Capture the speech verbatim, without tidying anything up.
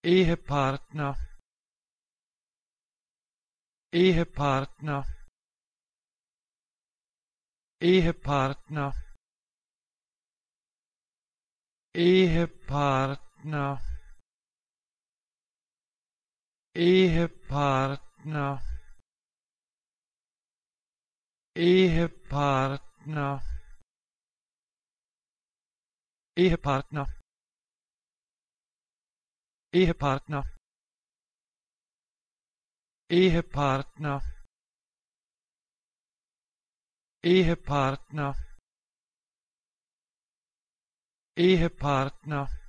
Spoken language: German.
Ehepartner, Ehepartner, Ehepartner, Ehepartner, Ehepartner, Ehepartner, Ehepartner, Ehepartner, Ehepartner, Ehepartner, Ehepartner.